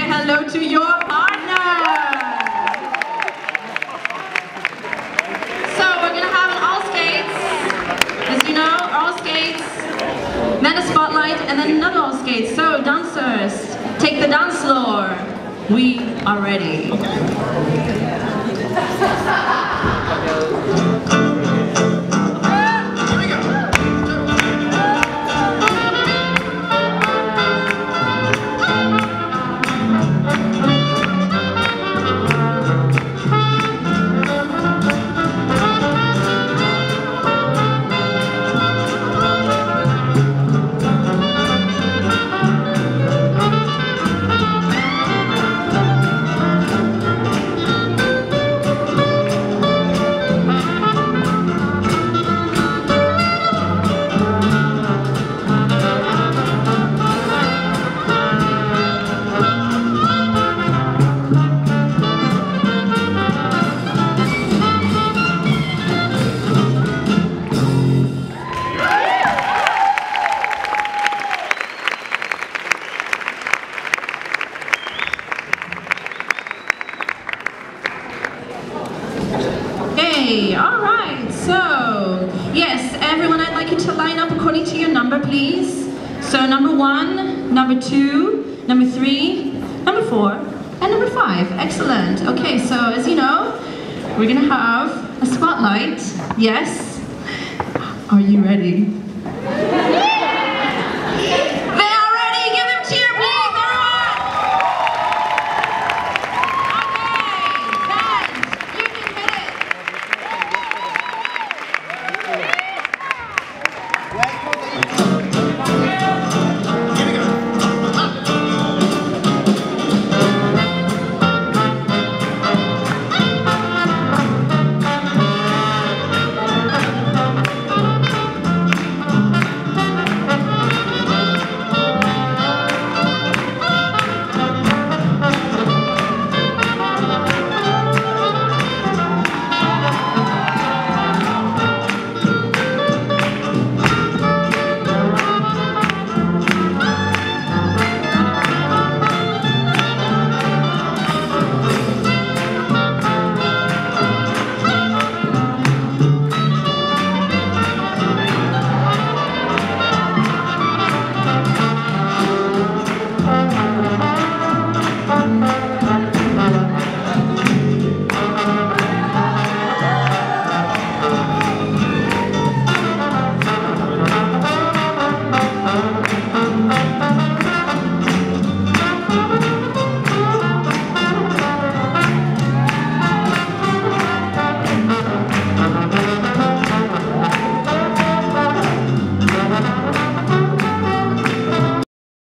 hello to your partner. So we're gonna have an all skates, as you know, all skates, then a spotlight, and then another all skates. So dancers, take the dance floor. We are ready. Alright, so yes, everyone, I'd like you to line up according to your number, please. So number 1, number 2, number 3, number 4, and number 5. Excellent. Okay, so as you know, we're gonna have a spotlight. Yes? Are you ready?